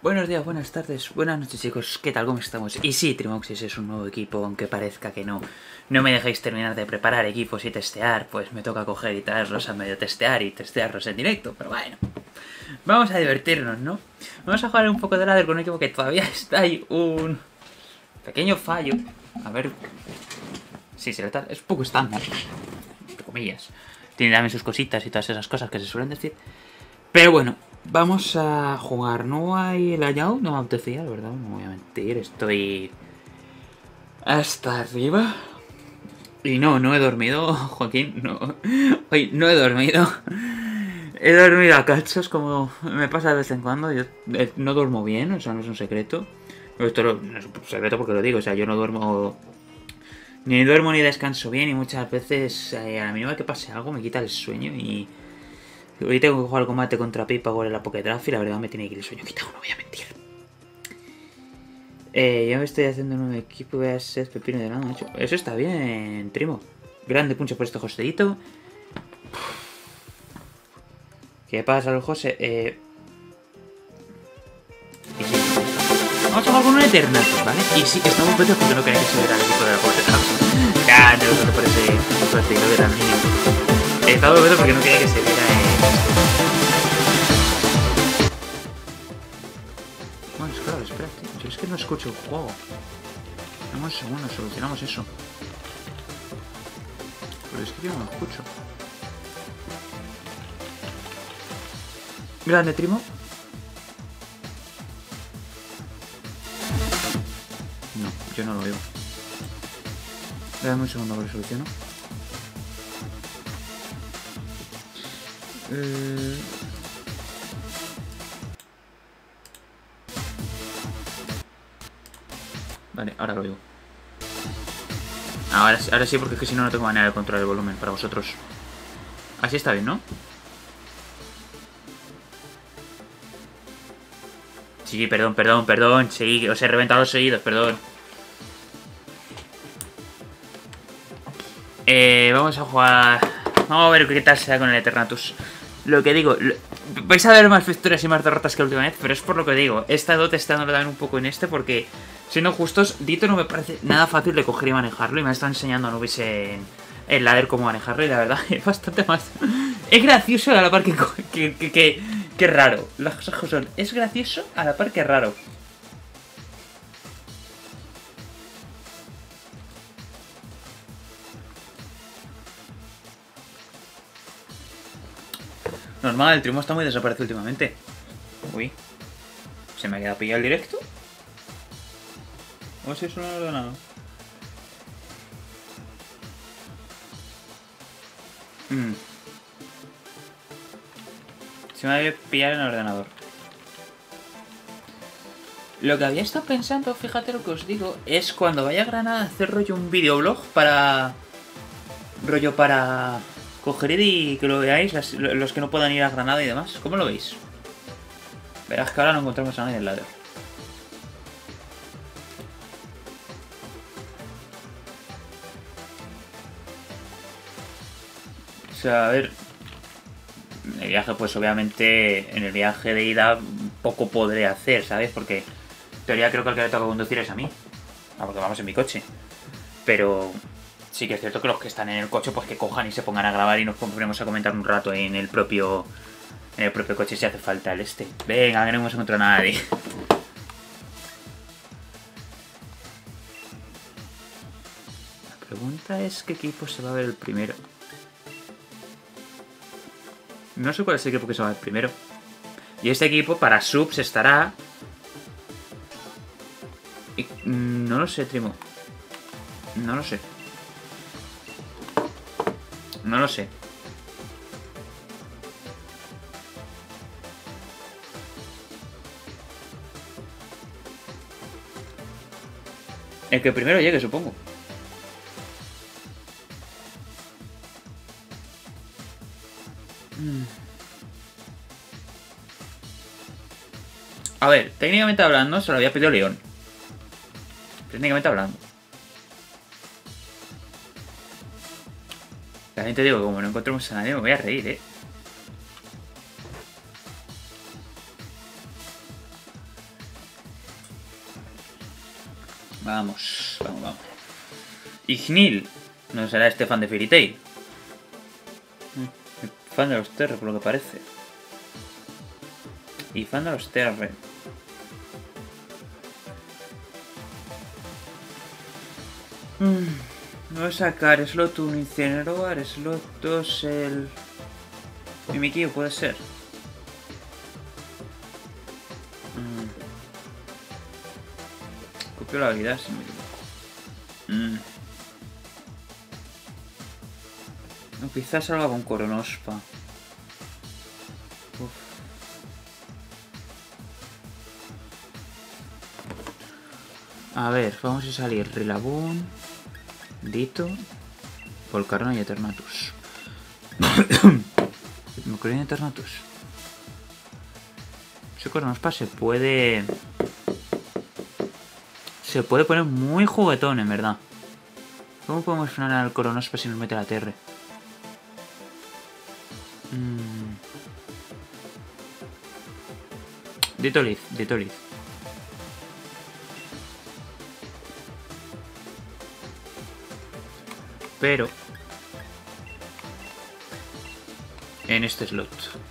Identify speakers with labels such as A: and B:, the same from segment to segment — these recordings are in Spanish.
A: Buenos días, buenas tardes, buenas noches chicos, ¿qué tal? ¿Cómo estamos? Y sí, Trimoxis es un nuevo equipo, aunque parezca que no. No me dejáis terminar de preparar equipos y testear, pues me toca coger y traerlos a medio testear y testearlos en directo, pero bueno. Vamos a divertirnos, ¿no? Vamos a jugar un poco de ladder con un equipo que todavía está ahí, un pequeño fallo. A ver... Sí, se le está... es un poco estándar, entre comillas. Tiene también sus cositas y todas esas cosas que se suelen decir. Pero bueno, vamos a jugar. No hay el añado, no me apetecía, la verdad, no voy a mentir. Estoy hasta arriba. Y no he dormido, Joaquín, no. Hoy no he dormido. He dormido a cachos, como me pasa de vez en cuando. Yo no duermo bien, o sea, no es un secreto. Esto no es un secreto porque lo digo, o sea, yo no duermo... Ni duermo ni descanso bien y muchas veces a la mínima que pase algo me quita el sueño y... Hoy tengo que jugar al combate contra Pipa por la Pokédraft y la verdad me tiene que ir el sueño quitado, no voy a mentir. Ya me estoy haciendo un nuevo equipo, voy a ser pepino de lana, macho. Eso está bien, Trimo. Grande puncho por este Joseito. ¿Qué pasa, José? Vamos a jugar con un Eternatus, ¿vale? Y sí, estamos petos porque no quería que se viera el equipo de la Pokédraft. Ya, te lo que por ese hilo de la niña. Estaba petos porque no quería que se viera Bueno, claro, espérate. Yo es que no escucho el juego. Dame un segundo, solucionamos eso. Pero es que yo no lo escucho. Grande, Trimo. No, yo no lo veo. Dame un segundo que lo soluciono. Vale, ahora lo digo. Ahora sí, porque es que si no, no tengo manera de controlar el volumen para vosotros. Así está bien, ¿no? Sí, perdón. Sí, os he reventado los seguidos, perdón. Vamos a jugar... Vamos a ver qué tal se da con el Eternatus. Lo que digo... Vais a ver más victorias y más derrotas que la última vez, pero es por lo que digo. He estado testándolo también un poco en este porque... Siendo justos, Dito no me parece nada fácil de coger y manejarlo. Y me ha estado enseñando a Nubis en ladder cómo manejarlo. Y la verdad es bastante más... Es gracioso a la par que raro. Las cosas son... Es gracioso a la par que raro. Normal, el Trimo está muy desaparecido últimamente. Uy. ¿Se me ha quedado pillado el directo? ¿O si eso no lo he nada? Se me había pillado en el ordenador. Lo que había estado pensando, fíjate lo que os digo, es cuando vaya a Granada hacer rollo un videoblog para... Rollo para... Coger y que lo veáis, los que no puedan ir a Granada y demás. ¿Cómo lo veis? Verás que ahora no encontramos a nadie en el ladder. O sea, a ver... En el viaje, pues obviamente, en el viaje de ida poco podré hacer, ¿sabes? Porque en teoría creo que el que le toca conducir es a mí. Porque vamos en mi coche. Pero sí que es cierto que los que están en el coche, pues que cojan y se pongan a grabar y nos ponemos a comentar un rato en el propio coche si hace falta el este. Venga, que no hemos encontrado a nadie. La pregunta es qué equipo se va a ver el primero. No sé cuál es el equipo que se va a ver primero. Y este equipo para subs estará... No lo sé, Trimo. No lo sé. No lo sé. El que primero llegue, supongo. A ver, técnicamente hablando, se lo había pedido León. Técnicamente hablando. También te digo que como no encontremos a nadie, me voy a reír, Vamos, vamos, vamos. Ignil. No será este fan de Fairy Tail. Fan de los Terre, por lo que parece. Y fan de los Terre. Voy a sacar slot 1 Incineroar, slot 2 el... Mimikyu puede ser. Copio la habilidad si me equivoco. No, quizás salga con Coronospa. Uf. A ver, vamos a salir Rillaboom, Ditto, Volcarona y Eternatus. Volcarona y Eternatus. Ese Coronospa se puede poner muy juguetón, en verdad. ¿Cómo podemos frenar al Coronospa si nos mete la TR? Ditolith. Pero en este slot.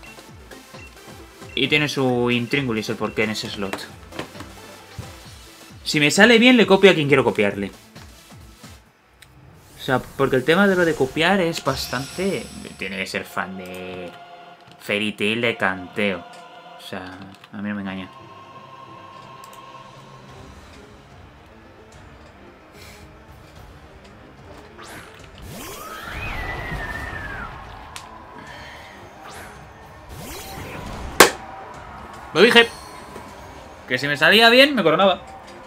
A: Y tiene su intríngulis el porqué en ese slot. Si me sale bien, le copio a quien quiero copiarle. O sea, porque el tema de lo de copiar es bastante... Tiene que ser fan de Fairy Tail de canteo. O sea, a mí no me engaña. Lo dije. Que si me salía bien, me coronaba.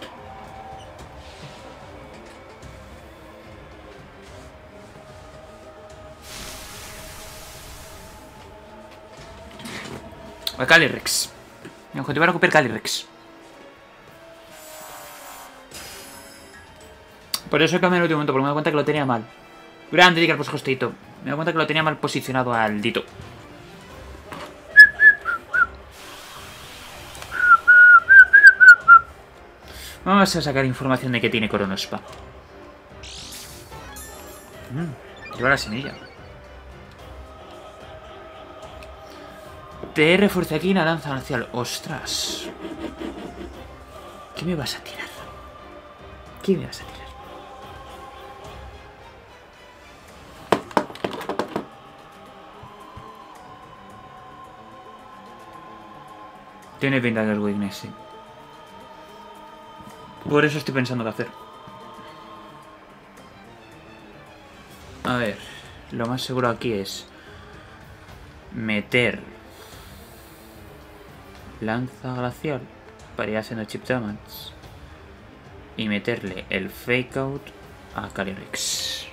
A: A Calyrex. Mi objetivo era copiar Calyrex. Por eso cambié en el último momento, porque me he dado cuenta que lo tenía mal. Grande, diga el posjostito. Me he dado cuenta que lo tenía mal posicionado al Ditto. Vamos a sacar información de que tiene Coronospa. Lleva la semilla. TR fuerza aquí, danza marcial. ¡Ostras! ¿Qué me vas a tirar? ¿Qué me vas a tirar? Tiene pinta que es weakness, sí. Por eso estoy pensando qué hacer. A ver, lo más seguro aquí es meter lanza glacial para ir haciendo chip damage y meterle el fake out a Calyrex.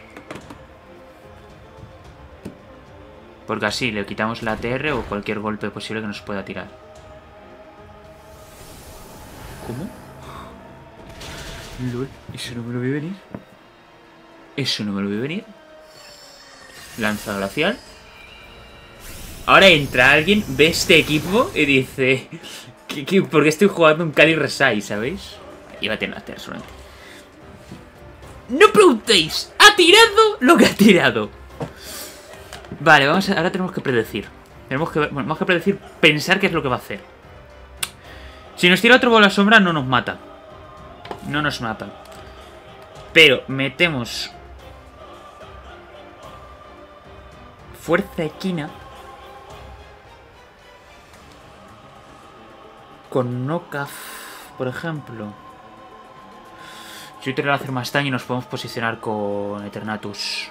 A: Porque así le quitamos la TR o cualquier golpe posible que nos pueda tirar. ¿Cómo? LOL, eso no me lo vi venir. Eso no me lo vi venir. Lanza glacial. Ahora entra alguien, ve este equipo y dice... ¿Por qué estoy jugando un Calyrex 6, sabéis? Iba a tener la TR solamente. ¡No preguntéis! ¡Ha tirado lo que ha tirado! Vale, ahora tenemos que predecir. Tenemos que predecir, pensar qué es lo que va a hacer. Si nos tira otro bola sombra, no nos mata. No nos mata. Pero metemos fuerza equina con Knockoff, por ejemplo. Si te va a hacer más daño y nos podemos posicionar con Eternatus.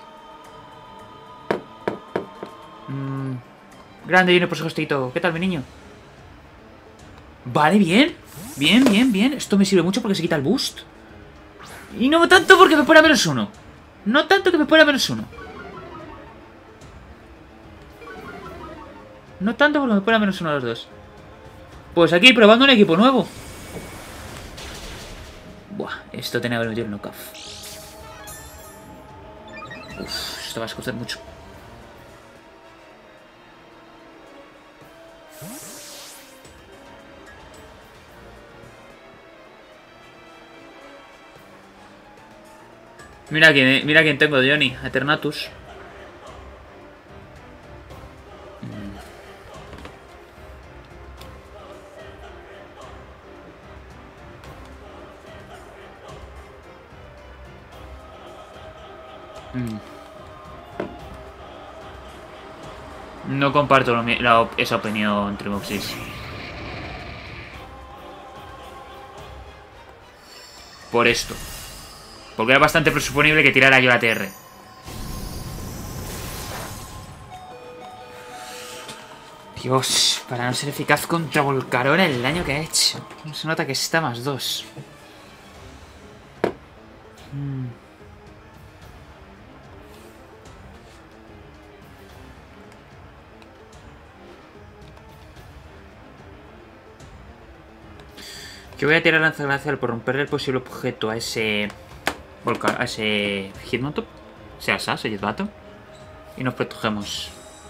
A: Grande, viene por su hostito. ¿Qué tal, mi niño? Vale, bien. Bien. Esto me sirve mucho porque se quita el boost. Y no tanto porque me pone a -1. No tanto que me pone a -1. No tanto porque me pone a -1 a los dos. Pues aquí probando un equipo nuevo. Buah, esto tenía que haber metido el knockoff. Uf, esto va a escocer mucho. Mira quién tengo, Johnny. Eternatus. No comparto esa opinión, Trimoxis. Por esto. Porque era bastante presuponible que tirara yo la TR. Dios, para no ser eficaz contra Volcarona el daño que ha hecho. Se nota que está +2. Que voy a tirar lanza glacial por romperle el posible objeto a ese... a ese Hitmontop. Sea Sass, ese Jetbato. Y nos protegemos.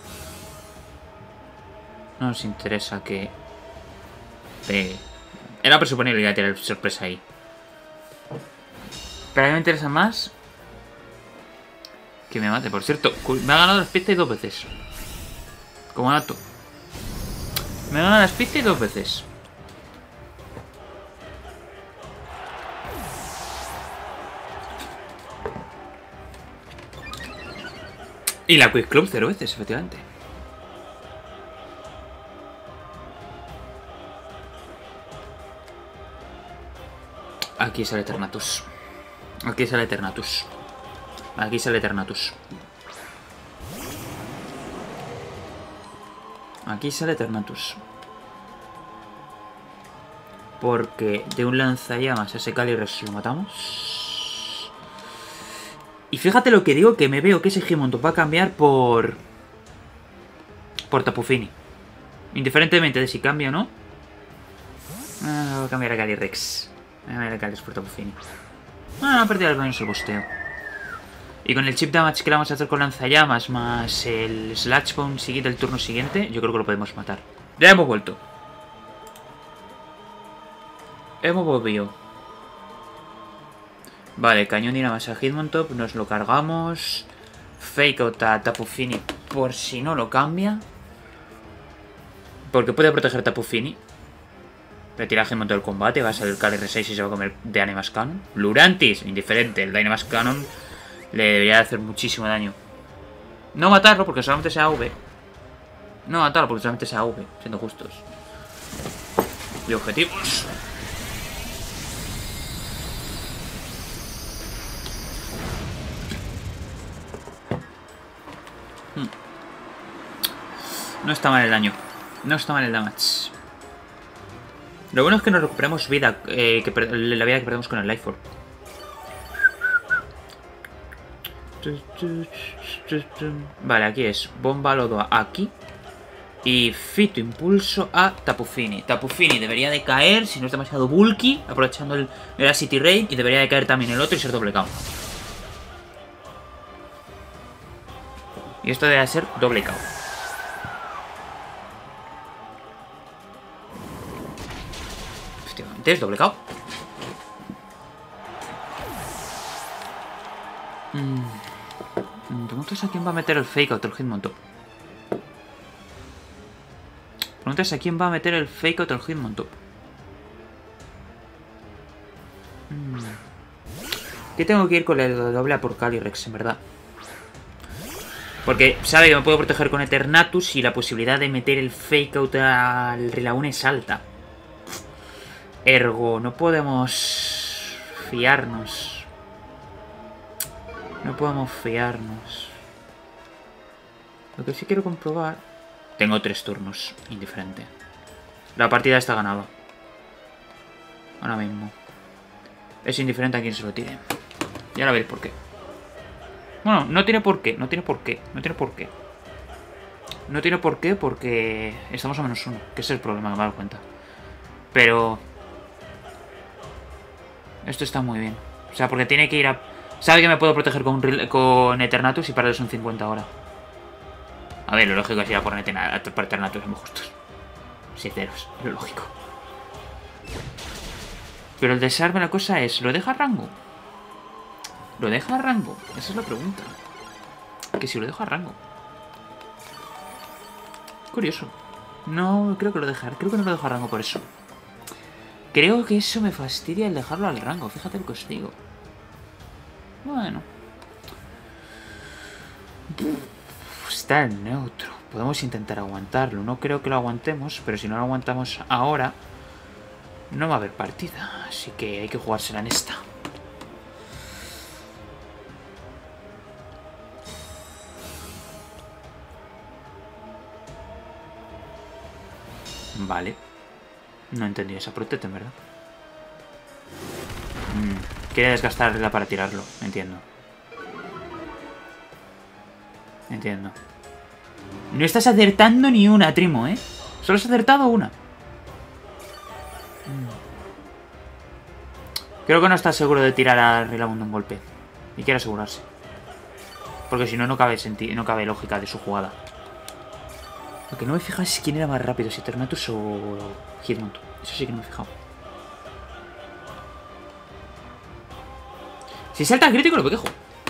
A: No nos interesa que... pegue. Era presuponible que iba a tirar sorpresa ahí. Pero a mí me interesa más... que me mate. Por cierto, me ha ganado la Speed 2 veces. Como dato. Me ha ganado la Speed 2 veces. Y la Quick Club 0 veces, efectivamente. Aquí sale Eternatus. Aquí sale Eternatus. Aquí sale Eternatus. Aquí sale Eternatus. Porque de un lanzallamas a ese Calyrex lo matamos. Y fíjate lo que digo, que me veo que ese Hitmontop va a cambiar por Tapu Fini. Indiferentemente de si cambia o no. Voy a cambiar a Calyrex. Voy a cambiar a Calyrex por Tapu Fini. No, a partir del menos el bosteo. Y con el chip damage que le vamos a hacer con lanzallamas más el Slash Bone siguiente el turno siguiente, yo creo que lo podemos matar. Ya hemos vuelto. Hemos volvido. Vale, cañón dinamita a Hitmontop, nos lo cargamos. Fake out a Tapu Fini por si no lo cambia. Porque puede proteger Tapu Fini. Retira a Hitmontop del combate, va a salir el KR6 y se va a comer Dynamax Cannon. Lurantis, indiferente, el Dynamax Cannon le debería hacer muchísimo daño. No matarlo porque solamente sea AV. No matarlo porque solamente sea AV, siendo justos. Y objetivos. No está mal el daño. No está mal el damage. Lo bueno es que nos recuperamos vida. La vida que perdemos con el Life Orb. Vale, aquí es Bomba Lodo aquí. Y Fito Impulso a Tapu Fini. Tapu Fini debería de caer si no es demasiado bulky, aprovechando el Acid Rain. Y debería de caer también el otro y ser doble KO. Y esto debe ser doble KO. Efectivamente es doble KO. Preguntas a quién va a meter el Fake Out el Hitmontop. Preguntas a quién va a meter el Fake Out el Hitmontop. Que tengo que ir con el doble a por Calyrex, en verdad. Porque sabe que me puedo proteger con Eternatus y la posibilidad de meter el Fake Out al Rillaboom es alta. Ergo, no podemos fiarnos. No podemos fiarnos. Lo que sí quiero comprobar... Tengo 3 turnos, indiferente. La partida está ganada. Ahora mismo. Es indiferente a quién se lo tire. Y ahora veréis por qué. Bueno, no tiene por qué, no tiene por qué, no tiene por qué. No tiene por qué porque estamos a -1, que es el problema, me he dado cuenta. Pero... esto está muy bien. O sea, porque tiene que ir a... Sabe que me puedo proteger con Eternatus y para él son 50 ahora. A ver, lo lógico es ir a por Eternatus, somos justos. 6 ceros, lo lógico. Pero el desarme, la cosa es, ¿lo deja a rango? ¿Lo deja a rango? Esa es la pregunta. Que si lo dejo a rango. Curioso. No creo que lo dejar. Creo que no lo dejo a rango por eso. Creo que eso me fastidia el dejarlo al rango. Fíjate lo que os digo. Bueno. Está en neutro. Podemos intentar aguantarlo. No creo que lo aguantemos, pero si no lo aguantamos ahora, no va a haber partida. Así que hay que jugársela en esta. Vale. No he entendido esa protesta, en verdad. Quiere desgastarla para tirarlo. Entiendo. Entiendo. No estás acertando ni una, Trimo, ¿eh? Solo has acertado una. Creo que no estás seguro de tirar a Rillaboom un golpe. Y quiere asegurarse. Porque si no, no cabe lógica de su jugada. Lo que no me he fijado es quién era más rápido, si Eternatus o Hitmont. Eso sí que no me he fijado. Si salta el crítico, lo quejo.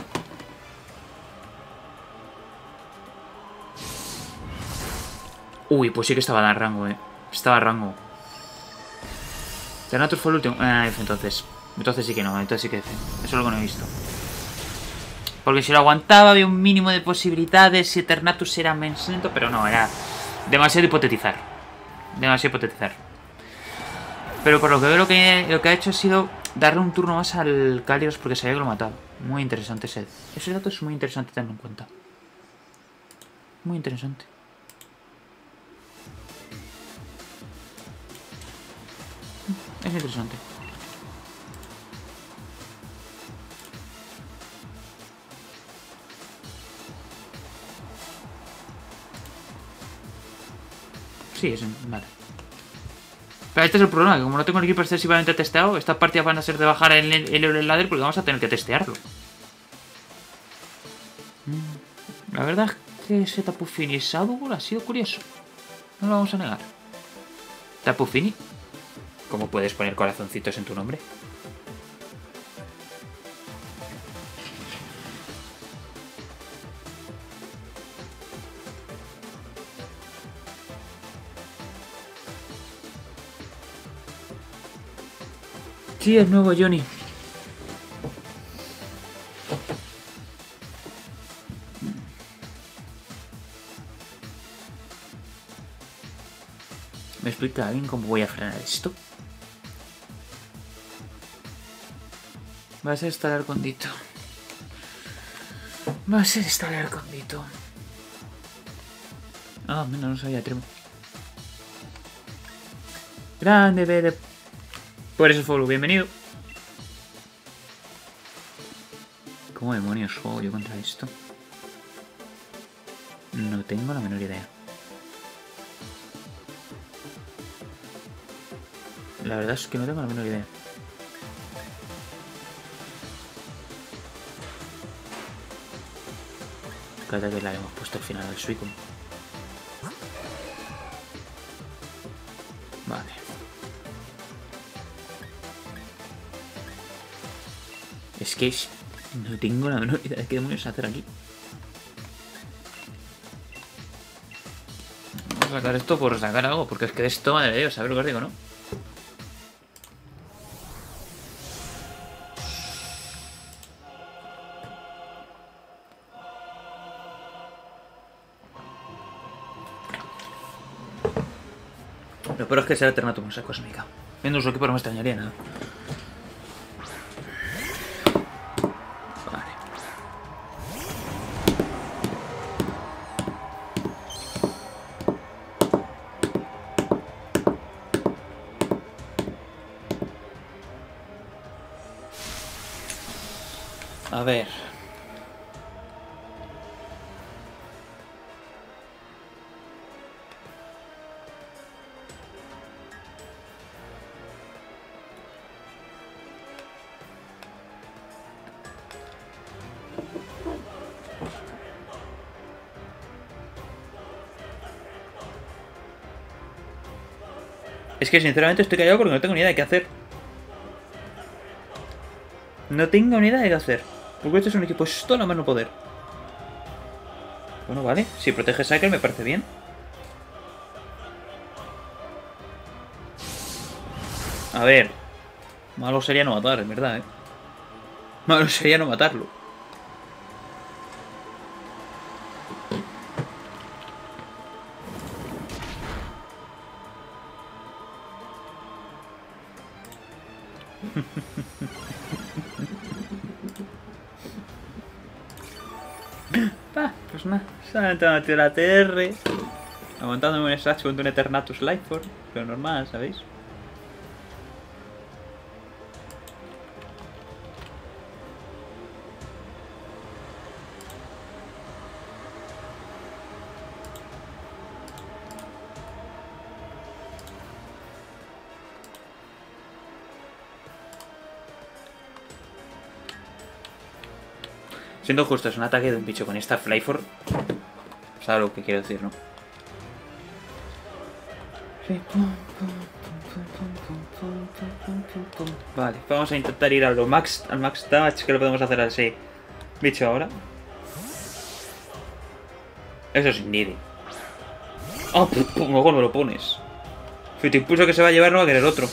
A: Uy, pues sí que estaba en rango, Estaba en rango. Eternatus fue el último. Entonces. Entonces sí que no, entonces sí que F. Eso es lo que no he visto. Porque si lo aguantaba había un mínimo de posibilidades. Si Eternatus era menos lento, pero no, era demasiado hipotetizar. Demasiado hipotetizar. Pero por lo que veo lo que ha hecho ha sido darle un turno más al Calyrex porque sabía que lo mataba. Muy interesante ese dato es muy interesante tenerlo en cuenta. Muy interesante. Es interesante. Sí, vale. Pero este es el problema, que como no tengo el equipo excesivamente testeado, estas partidas van a ser de bajar el ladder porque vamos a tener que testearlo. La verdad es que ese Tapu Fini Shadowball ha sido curioso. No lo vamos a negar. Tapu Fini. ¿Cómo puedes poner corazoncitos en tu nombre? Sí, es nuevo, Johnny. ¿Me explica alguien cómo voy a frenar esto? Va a ser instalar condito. Va a ser instalar condito. Ah, no lo sabía, Tremo. Grande, Bede. Por eso, follow, bienvenido. ¿Cómo demonios juego yo contra esto? No tengo la menor idea. La verdad es que no tengo la menor idea. Cada vez la hemos puesto al final del Suicune. Vale. Es que no tengo la menor idea de qué demonios hacer aquí. Vamos a sacar esto por sacar algo, porque es que de esto, madre de Dios, a ver lo que os digo, ¿no? Lo peor es que sea Eternatus esa cósmica. Viendo su equipo no me extrañaría nada. Vale. A ver. Es que sinceramente estoy callado porque no tengo ni idea de qué hacer. No tengo ni idea de qué hacer. Porque este es un equipo esto a mano poder. Bueno, vale. Si protege Cycle me parece bien. A ver. Malo sería no matar, en verdad, ¿eh? Malo sería no matarlo. Pues nada. Solamente me ha metido la TR. Aguantándome un Slash contra un Eternatus Lifeform. Pero normal, ¿sabéis? Siendo justo, es un ataque de un bicho con esta Flyform. ¿Sabes lo que quiero decir, no? Vale, vamos a intentar ir a lo max, al max damage, que lo podemos hacer así. Bicho ahora. Eso es needy. Oh, luego me lo pones. Si te impulso que se va a llevar, no va a querer otro.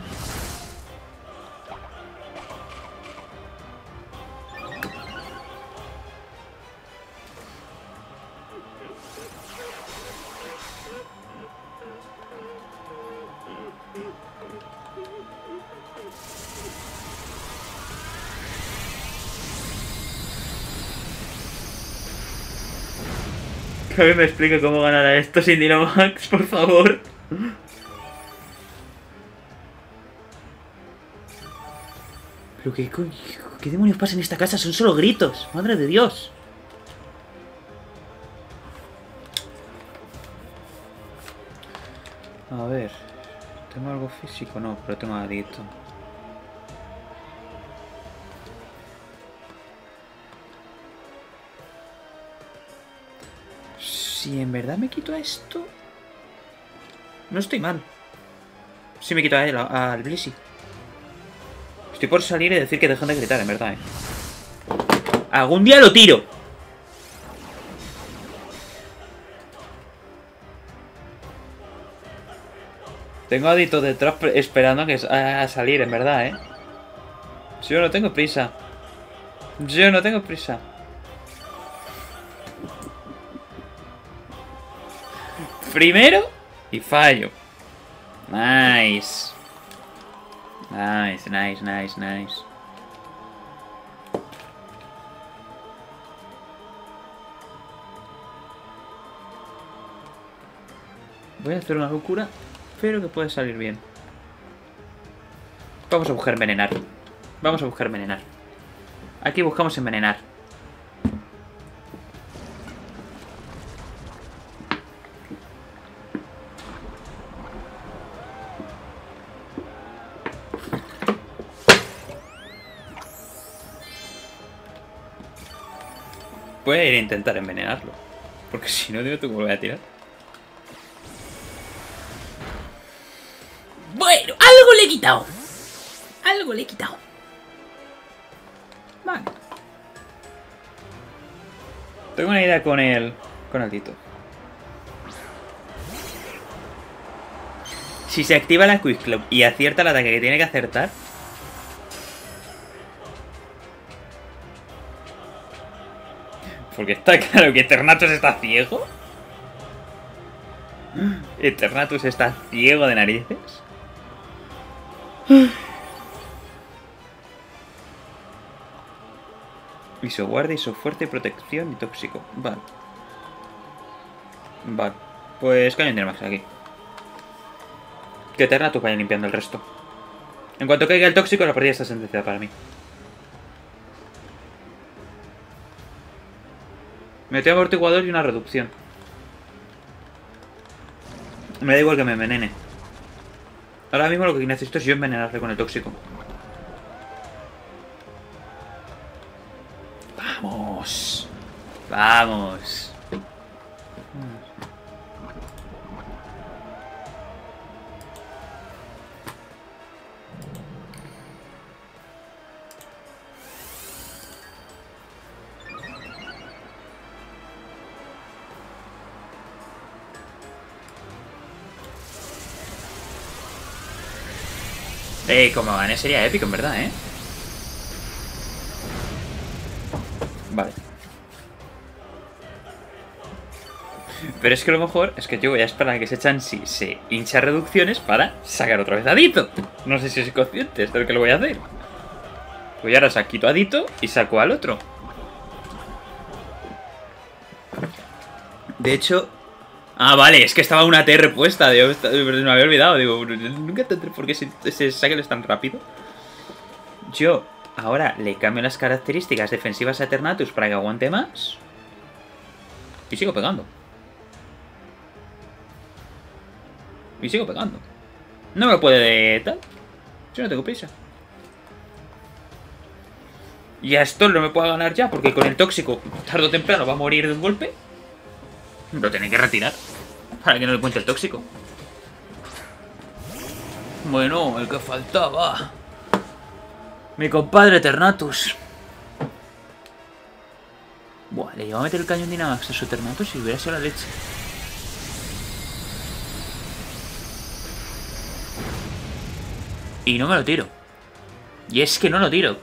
A: Que a mí me explique cómo ganar a esto sin Dynamax, por favor. Pero ¿qué demonios pasa en esta casa? Son solo gritos. Madre de Dios. A ver. ¿Tengo algo físico? No, pero tengo adicto. Si en verdad me quito a esto... No estoy mal. Si me quito a él, al Blissey. Estoy por salir y decir que dejan de gritar, en verdad, ¿eh? ¡Algún día lo tiro! Tengo adicto detrás esperando a salir, en verdad, ¿eh? Yo no tengo prisa. Yo no tengo prisa. Primero y fallo. Nice. Nice, nice, nice, nice. Voy a hacer una locura, pero que puede salir bien. Vamos a buscar envenenar. Vamos a buscar envenenar. Aquí buscamos envenenar. Voy a ir a intentar envenenarlo. Porque si no, digo tú cómo lo voy a tirar. Bueno, algo le he quitado. Algo le he quitado. Vale. Tengo una idea con el Tito. Si se activa la Quick Club y acierta el ataque que tiene que acertar... Porque está claro que Eternatus está ciego. Eternatus está ciego de narices. Hizo guardia, hizo fuerte, protección y tóxico. Vale. Vale. Pues cañón de Max aquí. Que Eternatus vaya limpiando el resto. En cuanto caiga el tóxico, la partida está sentenciada para mí. Me tengo amortiguador y una reducción. Me da igual que me envenene. Ahora mismo lo que necesito es yo envenenarle con el tóxico. ¡Vamos! ¡Vamos! Como gané sería épico, en verdad, ¿eh? Vale. Pero es que lo mejor es que yo voy a esperar a que se Chansey se hincha reducciones para sacar otra vez a Ditto. No sé si sois conscientes de lo que lo voy a hacer. Pues ahora quito a Ditto y saco al otro. De hecho... Ah, vale, es que estaba una TR puesta. Me había olvidado. Digo, nunca tendré por qué ese Shackle es tan rápido. Yo ahora le cambio las características defensivas a Eternatus para que aguante más. Y sigo pegando. Y sigo pegando. No me puede tal. Yo no tengo prisa. Y a esto no me puedo ganar ya, porque con el tóxico, tarde o temprano, va a morir de un golpe. Lo tiene que retirar. Para que no le cuente el tóxico. Bueno, el que faltaba. Mi compadre Eternatus. Buah, le iba a meter el cañón Dynamax a su Eternatus y hubiera sido la leche. Y no me lo tiro. Y es que no lo tiro.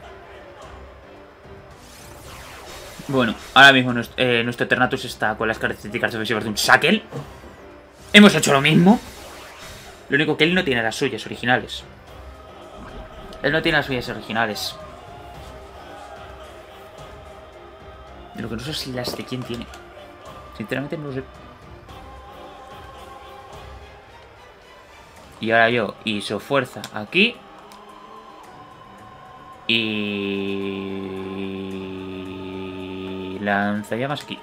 A: Bueno, ahora mismo nuestro Eternatus está con las características defensivas de un Shackle. Hemos hecho lo mismo. Lo único que él no tiene las suyas originales. Él no tiene las suyas originales. Lo que no sé es las de quién tiene. Sinceramente no lo sé. Y ahora yo hizo fuerza aquí. Y... lanzallamas aquí.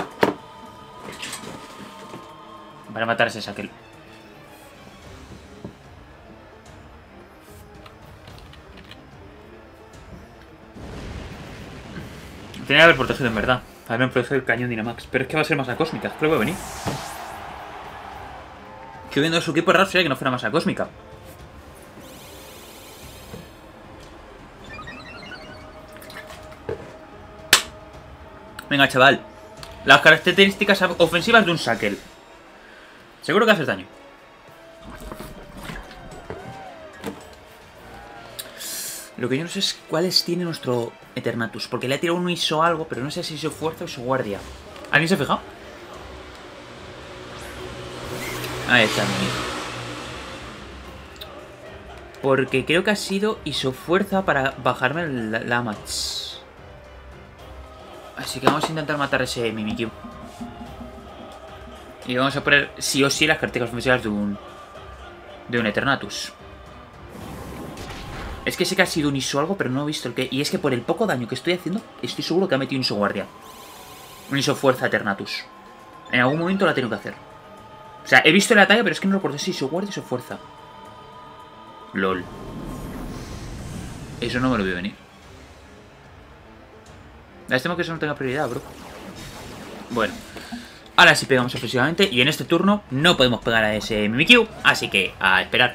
A: Para matar a ese Shackle. Tenía que haber protegido en verdad. Haberme protegido el cañón Dynamax. Pero es que va a ser masa cósmica. Creo que va a venir. Que viendo su equipo raro sería que no fuera masa cósmica. Venga, chaval. Las características ofensivas de un Shackle. Seguro que haces daño. Lo que yo no sé es cuáles tiene nuestro Eternatus. Porque le ha tirado un ISO algo, pero no sé si ISO fuerza o ISO guardia. ¿Alguien se ha fijado? Ahí está, mi hijo. Porque creo que ha sido ISO fuerza para bajarme la match. Así que vamos a intentar matar ese Mimikyu. Y vamos a poner sí o sí las características ofensivas de un Eternatus. Es que sé que ha sido un ISO algo, pero no he visto el que. Y es que por el poco daño que estoy haciendo, estoy seguro que ha metido un ISO guardia. Un ISO fuerza Eternatus. En algún momento la tengo que hacer. O sea, he visto el ataque, pero es que no lo recuerdo si ISO guardia o ISO fuerza. LOL. Eso no me lo veo venir. Lástima que eso no tenga prioridad, bro. Bueno. Ahora sí pegamos ofensivamente. Y en este turno no podemos pegar a ese Mimikyu. Así que a esperar.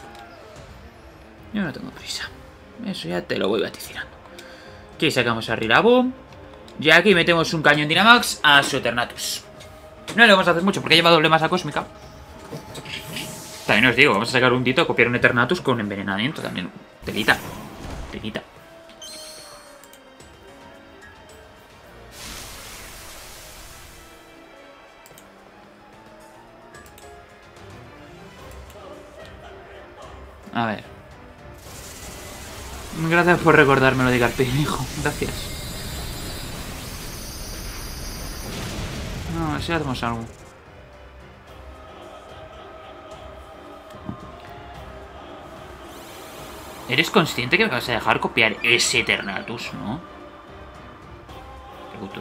A: Yo no tengo prisa. Eso ya te lo voy vaticinando. Aquí sacamos a Rillaboom. Y aquí metemos un cañón Dynamax a su Eternatus. No le vamos a hacer mucho porque lleva doble masa cósmica. También os digo, vamos a sacar un Ditto a copiar un Eternatus con envenenamiento también. Telita. Telita. A ver. Gracias por recordármelo de Carpín, hijo. Gracias. No, a ver si hacemos algo. ¿Eres consciente que me vas a dejar copiar ese Eternatus, no? Pregunto.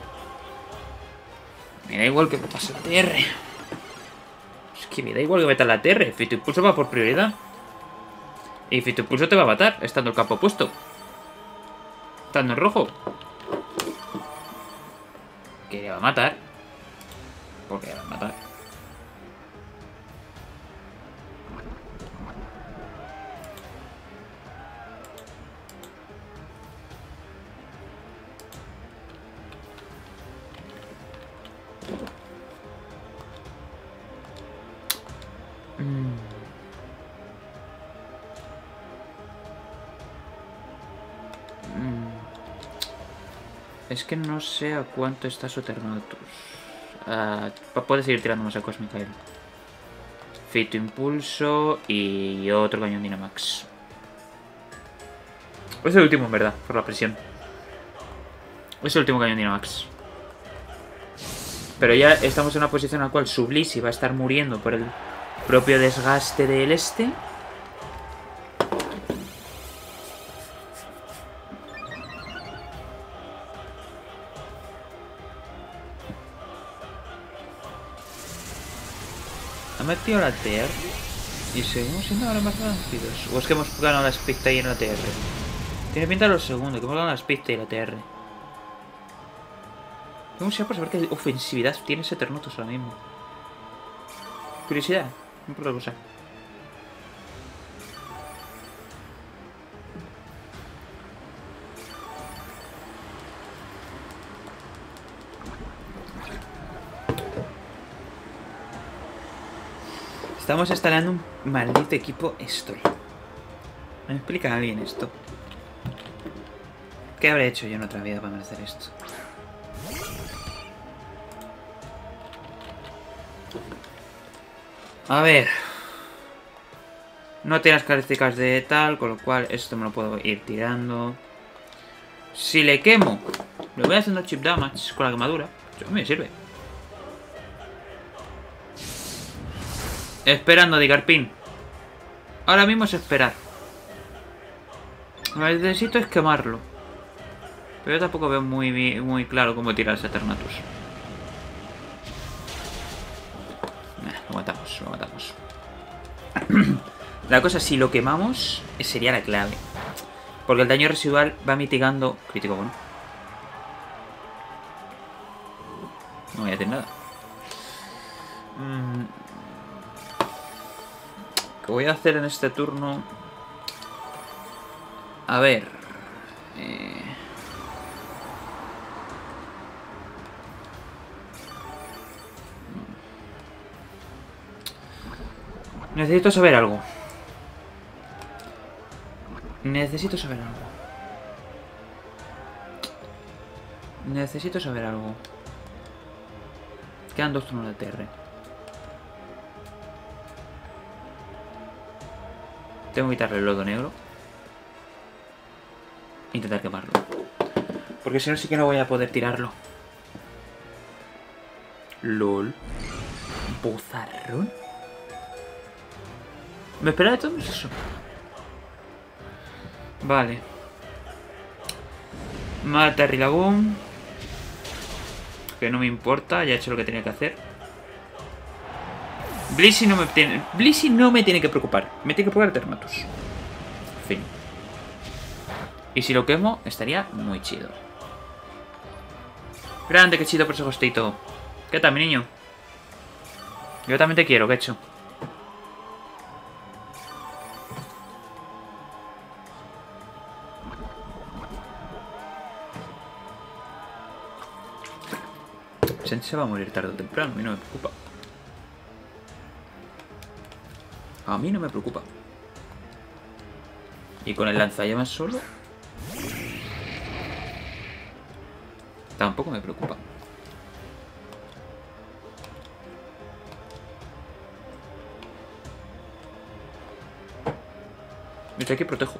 A: Me da igual que me pase la TR. Es que me da igual que metas la TR. Fito Impulso va por prioridad. Y Fito Impulso te va a matar, estando el campo puesto. Estando en rojo. Que le va a matar. Porque le va a matar. Es que no sé a cuánto está su Eternatus. Puedes seguir tirando más a Cosmicael. Fito Impulso y otro cañón Dynamax. Es el último en verdad, por la presión. Es el último cañón Dynamax. Pero ya estamos en una posición en la cual su Blissey va a estar muriendo por el propio desgaste del este. Ha metido la TR y seguimos siendo ahora más vencidos. O es que hemos ganado la Speed y en la TR. Tiene pinta de lo segundo, que hemos ganado la Speed y la TR. Vamos a por saber qué ofensividad tiene ese Eternatus ahora mismo. Curiosidad, no por otra cosa. Estamos instalando un maldito equipo Stol. ¿Me explica alguien esto? ¿Qué habré hecho yo en otra vida para merecer esto? A ver. No tiene las características de tal, con lo cual esto me lo puedo ir tirando. Si le quemo, le voy haciendo chip damage con la quemadura. Eso me sirve. Esperando, Digarpin. Ahora mismo es esperar. Lo que necesito es quemarlo. Pero yo tampoco veo muy claro cómo tirar ese Eternatus. Lo matamos, lo matamos. La cosa, si lo quemamos, sería la clave. Porque el daño residual va mitigando... Crítico, bueno. No voy a hacer nada. ¿Qué voy a hacer en este turno? A ver... Necesito saber algo. Necesito saber algo. Necesito saber algo. Quedan 2 turnos de TR. Tengo que quitarle el lodo negro. Intentar quemarlo. Porque si no sí que no voy a poder tirarlo. LOL. ¿Bozarrón? ¿Me espera de todo eso? Vale. Mata a Rillaboom. Que no me importa, ya he hecho lo que tenía que hacer. Blissey no me tiene que preocupar. Me tiene que preocupar Eternatus. Fin. Y si lo quemo, estaría muy chido. Grande, qué chido por ese hostito. ¿Qué tal, mi niño? Yo también te quiero, ¿qué he hecho? Se va a morir tarde o temprano, a mí no me preocupa. A mí no me preocupa. Y con el lanzallamas solo... tampoco me preocupa. Desde aquí protejo.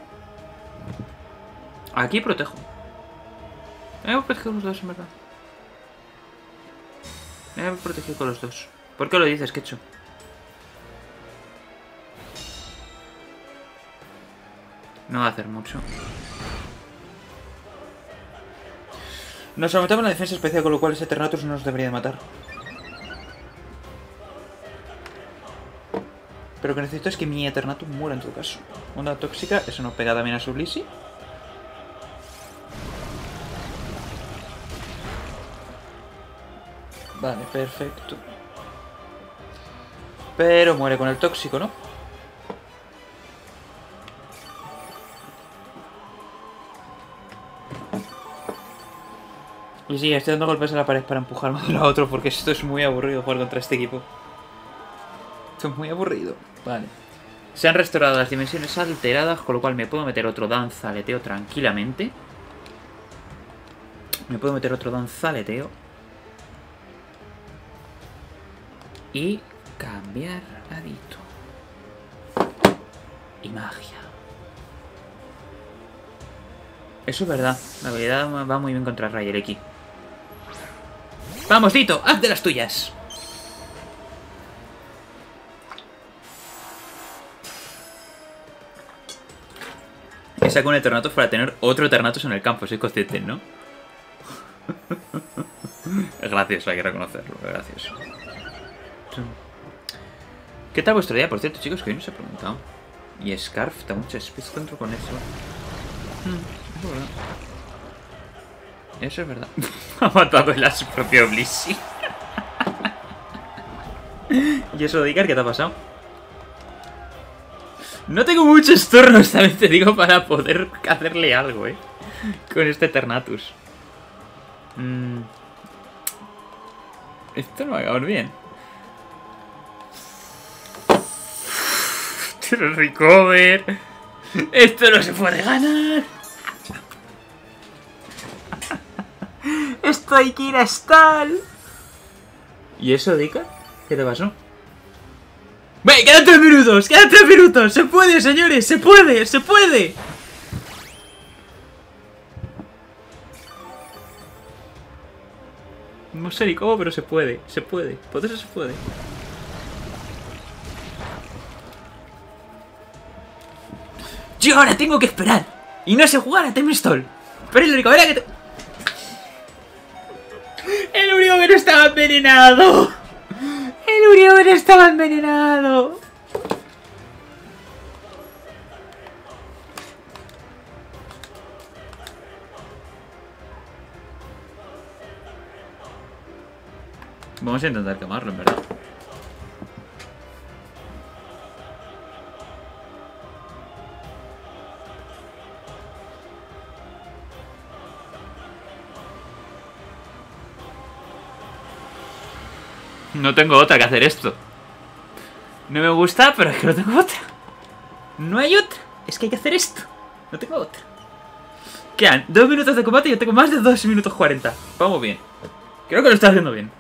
A: Aquí protejo. Hemos protegido los dos, en verdad. Me he protegido con los dos. ¿Por qué lo dices, Quecho? No va a hacer mucho. Nos aumentamos la defensa especial, con lo cual ese Eternatus no nos debería de matar. Pero lo que necesito es que mi Eternatus muera en todo caso. Onda tóxica, eso no pega también a su Blissey. Vale, perfecto. Pero muere con el tóxico, ¿no? Y sí, estoy dando golpes a la pared para empujarme de un lado a otro porque esto es muy aburrido jugar contra este equipo. Esto es muy aburrido. Vale. Se han restaurado las dimensiones alteradas, con lo cual me puedo meter otro danza aleteo tranquilamente. Me puedo meter otro danzaleteo. Y cambiar adito. Y magia. Eso es verdad. La habilidad va muy bien contra Rayer X. ¡Vamos, Dito! ¡Haz de las tuyas! He sacado un Eternatus para tener otro Eternatus en el campo. Soy consciente, ¿no? Es gracioso, hay que reconocerlo. Es gracioso. ¿Qué tal vuestro día? Por cierto, chicos, que hoy no os he preguntado. Y Scarf da mucho Space Control con eso. Es verdad. Eso es verdad. Ha matado él a su propio Blissey. ¿Y eso, Dicar, qué te ha pasado? No tengo muchos turnos, también te digo, para poder hacerle algo, con este Eternatus. Esto no va a acabar bien. Pero recover. Esto no se puede ganar. Esto hay que ir a Stall. ¿Y eso, Dika? ¿Qué te pasó? ¡Ve! ¡Quedan 3 minutos! ¡Quedan 3 minutos! ¡Se puede, señores! ¡Se puede! ¡Se puede! No sé ni cómo, pero se puede. Se puede. Por eso se puede. Yo ahora tengo que esperar. Y no sé jugar a Temestol. Pero es lo único, era que... El único que no estaba envenenado. El único que no estaba envenenado. Vamos a intentar quemarlo, en verdad. No tengo otra que hacer esto. No me gusta, pero es que no tengo otra. No hay otra. Es que hay que hacer esto. No tengo otra. Quedan 2 minutos de combate y yo tengo más de 2 minutos 40. Vamos bien. Creo que lo estoy haciendo bien.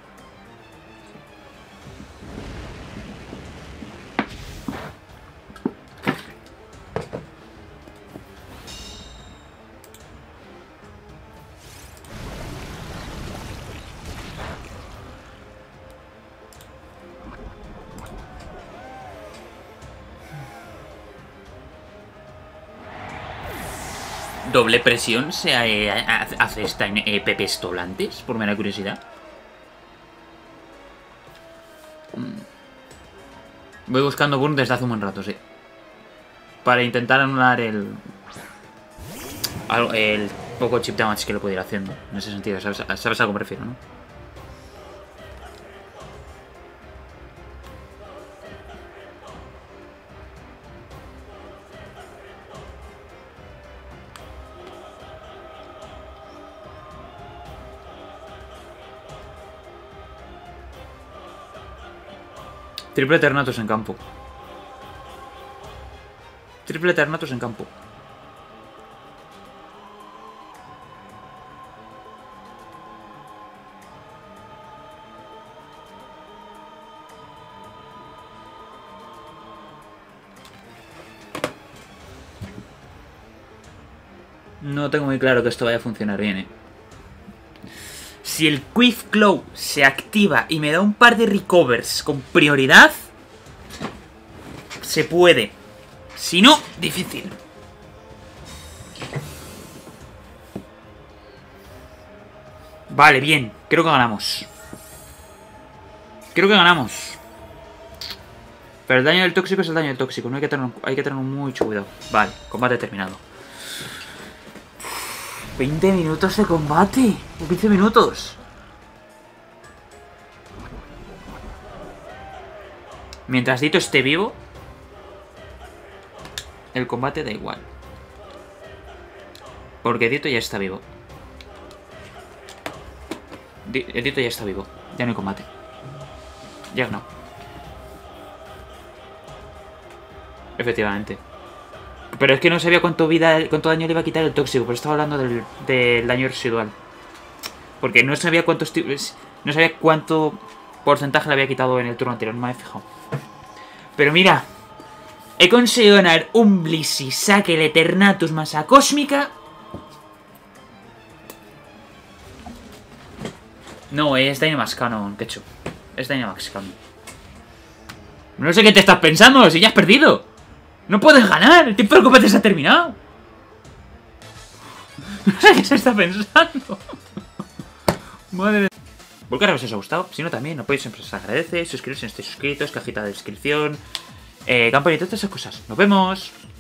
A: ¿Doble presión se hace esta en Pepe Stolantes? Por mera curiosidad. Voy buscando burn desde hace un buen rato, sí. Para intentar anular el poco chip damage que lo puedo ir haciendo. En ese sentido, sabes a algo que me refiero, ¿no? Triple Eternatus en campo. Triple Eternatus en campo. No tengo muy claro que esto vaya a funcionar bien, Si el Quiff Claw se activa y me da un par de recovers con prioridad, se puede. Si no, difícil. Vale, bien. Creo que ganamos. Creo que ganamos. Pero el daño del tóxico es el daño del tóxico. No hay que tener mucho cuidado. Vale, combate terminado. 20 minutos de combate. O 15 minutos. Mientras Dito esté vivo, el combate da igual. Porque Dito ya está vivo. Dito ya está vivo. Ya no hay combate. Ya no. Efectivamente. Pero es que no sabía cuánto daño le iba a quitar el tóxico. Pero estaba hablando del daño residual. Porque no sabía no sabía cuánto porcentaje le había quitado en el turno anterior, no me había fijado. Pero mira, he conseguido ganar un Blissey, saque el Eternatus masa cósmica. No, es Dynamax Cannon, Ketchup. Es Dynamax Cannon. No sé qué te estás pensando, si ya has perdido. No puedes ganar, el tiempo de combate se ha terminado. No sé qué se está pensando. Madre de... Volcar, ¿os ha gustado? Si no, también, apoyo siempre os agradece. Suscribiros si no estáis suscritos, cajita de descripción, campanita, todas esas cosas. ¡Nos vemos!